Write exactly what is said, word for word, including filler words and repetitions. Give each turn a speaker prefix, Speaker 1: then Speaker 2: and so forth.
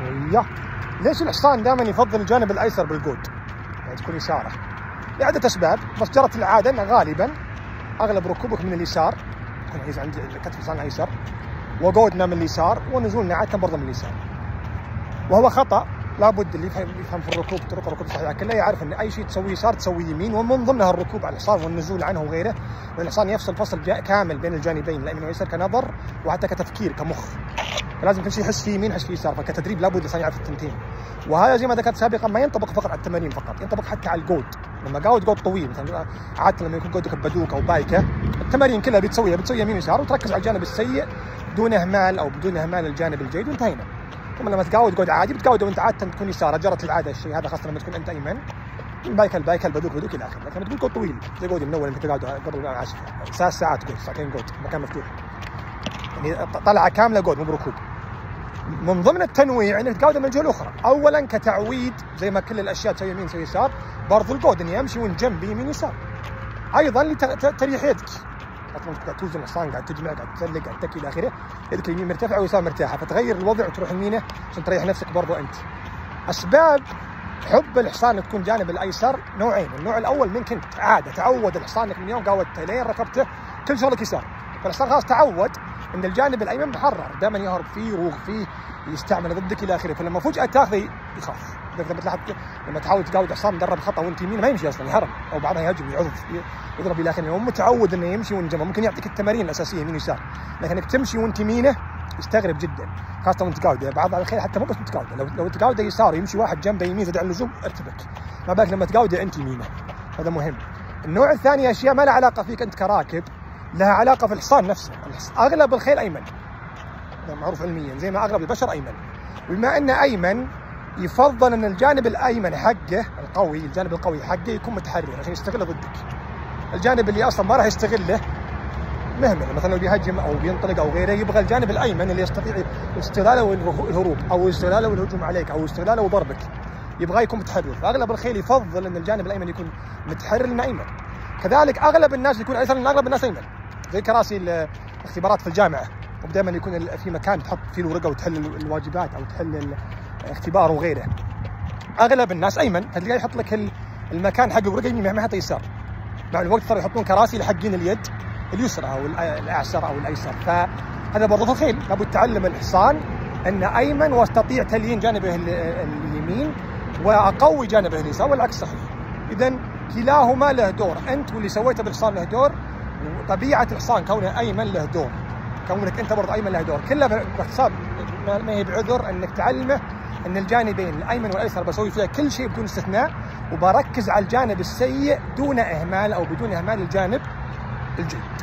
Speaker 1: ايوه. ليش الحصان دائما يفضل الجانب الايسر بالقود؟ يعني تكون اشاره لعده اسباب، بس جرت العاده ان غالبا اغلب ركوبك من اليسار، تكون عند كتف الحصان الايسر، وقودنا من اليسار، ونزولنا عاده برضه من اليسار. وهو خطا، لابد اللي يفهم في الركوب طرق الركوب الصحيحه كلها يعرف ان اي شيء تسويه يسار تسويه يمين، ومن ضمنها الركوب على الحصان والنزول عنه وغيره، لان الحصان يفصل فصل كامل بين الجانبين الايمن والايسر كنظر وحتى كتفكير كمخ، فلازم كل شيء يحس فيه يمين يحس فيه يسار، فكتدريب لابد الانسان يعرف التنتين. وهذا زي ما ذكرت سابقا ما ينطبق فقط على التمارين فقط، ينطبق حتى على القود. لما قاود قود طويل مثلا عاده لما يكون قودك بدوك او بايكه، التمارين كلها بتسويها بتسوي يمين ويسار وتركز على الجانب السيء دون اهمال او بدون اهمال الجانب الجيد وانتهينا. ثم لما تقاود قود عادي بتقاود وانت عاده تكون يسار، جرت العاده الشيء هذا خاصه لما تكون انت ايمن، البايكل البايكل بدوك بدوك الى اخره. لكن لما تكون قود طويل زي قودي من اول اللي تقاود قبل العشاء ثلاث ساعات قود ساعتين قود مكان مفتوح، يعني طلعه كامله قود مو بركوب. من ضمن التنويع انك تقاود من الجهه الاخرى، اولا كتعويد زي ما كل الاشياء تسوي يمين تسوي يسار، برضو القود اني امشي وين جنبي يمين يسار، ايضا لتريح يدك. قاعد توزن الحصان قاعد تجمع قاعد تسلق قاعد تكي الى اخره، يدك اليمين مرتفعه ويسار مرتاحه، فتغير الوضع وتروح يمينه عشان تريح نفسك برضو انت. اسباب حب الحصان تكون جانب الايسر نوعين، النوع الاول منك انت عاده تعود الحصان انك من يوم قاودته لين ركبته كل شغلك يسار، فالحصان خلاص تعود ان الجانب الايمن محرر دائما يهرب فيه يروغ فيه يستعمل ضدك الى اخره، فلما فجاه تاخذه يخاف. اذا بتلاحظ لما تحاول تقاود حصان مدرب خطا وانت يمين ما يمشي اصلا يهرب، او بعضها يهجم يعض يضرب الى اخره، هو متعود انه يمشي وين جنبه، ممكن يعطيك التمارين الاساسيه يمين ويسار، لكنك تمشي وانت يمينه يستغرب جدا، خاصه وانت تقاوده. بعض الخيل حتى مو بس تقاوده، لو لو تقاوده يسار يمشي واحد جنبه يمين زاد على اللزوم ارتبك، ما بالك لما تقاوده انت يمينه، هذا مهم. النوع الثاني اشياء ما لها علاقه فيك انت كراكب، لها علاقه في الحصان نفسه. اغلب الخيل ايمن، هذا معروف علميا، زي ما اغلب البشر ايمن، وبما انه ايمن يفضل ان الجانب الايمن حقه القوي، الجانب القوي حقه يكون متحرر عشان يستغله ضدك. الجانب اللي اصلا ما راح يستغله مهمل، مثلا لو بيهجم او بينطلق او غيره، يبغى الجانب الايمن اللي يستطيع استغلاله والهروب او استغلاله والهجوم عليك او استغلاله وضربك، يبغاه يكون متحرر. فاغلب الخيل يفضل ان الجانب الايمن يكون متحرر لانه ايمن. كذلك اغلب الناس يكون ايسر لان اغلب الناس ايمن، زي كراسي الاختبارات في الجامعه، ودائما يكون في مكان تحط فيه الورقه وتحل الواجبات او تحل الاختبار وغيره. اغلب الناس ايمن، فتلقاه يحط لك المكان حق الورقه يمين ما يحط يسار. مع الوقت صاروا يحطون كراسي لحقين اليد اليسرى او الاعسر او الايسر، فهذا برضه في الخيل لابد تعلم الحصان ان ايمن واستطيع تليين جانبه اليمين واقوي جانبه اليسار والعكس صحيح. اذا كلاهما له دور، انت واللي سويته بالحصان له دور، وطبيعه الحصان كونه ايمن له دور، كونك انت برضه ايمن له دور، كله باختصار ما هي بعذر انك تعلمه ان الجانبين الايمن والايسر بسوي فيها كل شيء بدون استثناء، وبركز على الجانب السيء دون اهمال او بدون اهمال الجانب الجيد.